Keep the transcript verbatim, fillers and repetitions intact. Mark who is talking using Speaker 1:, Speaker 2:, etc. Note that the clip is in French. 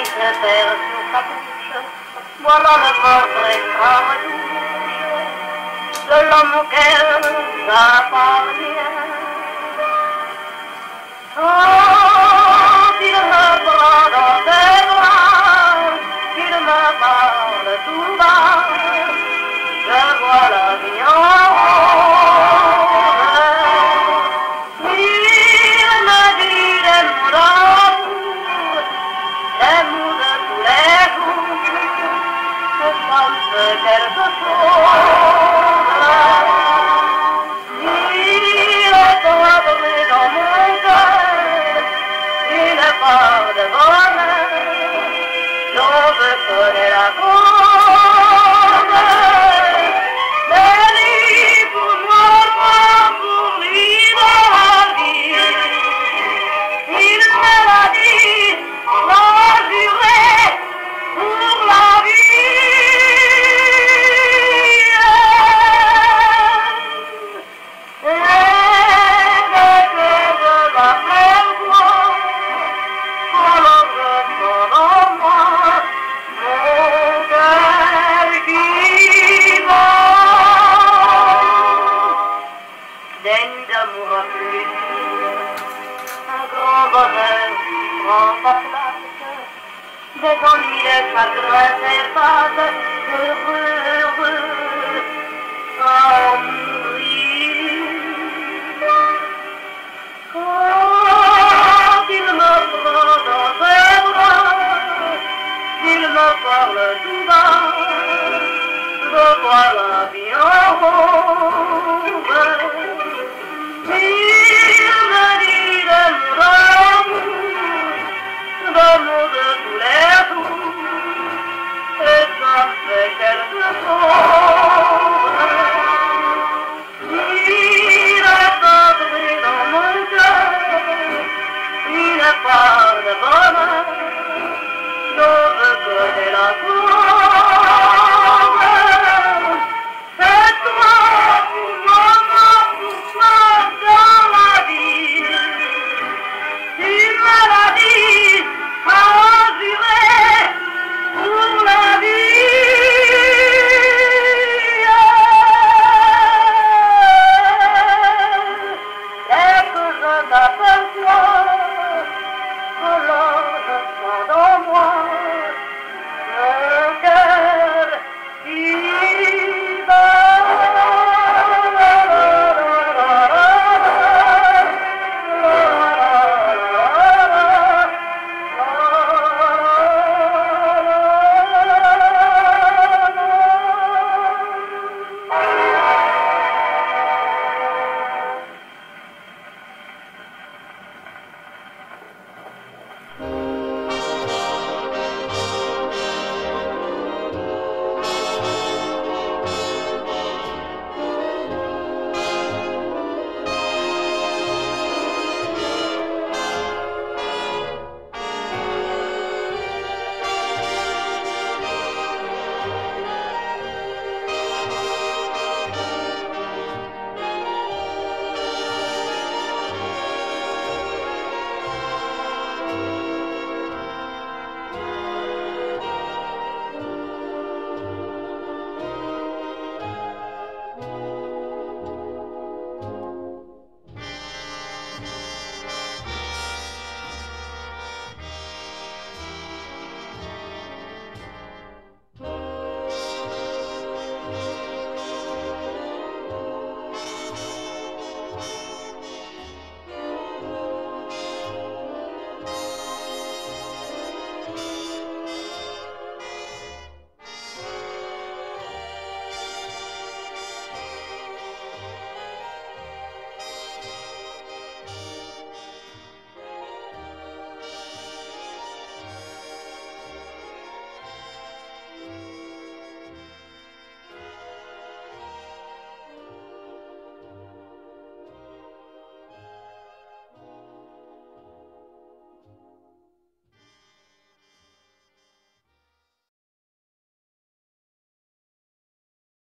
Speaker 1: le père sur sa bouche, voilà le portrait farouche de l'homme auquel j'appartiens. Quand il me prend dans ses bras, qu'il me parle tout bas, je vois la vie en rose. Il me dit des mots d'amour, des mots de tous les jours, que ça me fait quelque chose. Il est entré dans mon cœur une part de bonheur dont je connais la cause. Mais lui, pour moi, moi, pour lui, dans la vie, il me l'a dit, m'a juré pour la vie. Et dès que je l'aperçois, alors je sens en moi mon cœur qui bat. Des nuits d'amour à plus dire, un grand bonheur qui prend sa place, des ennuis, des chagrins s'effacent, heureux, heureux, à mourir. Quand il me prend dans ses bras, il me parle tout bas, je vois la vie en rose. Il me dit des mots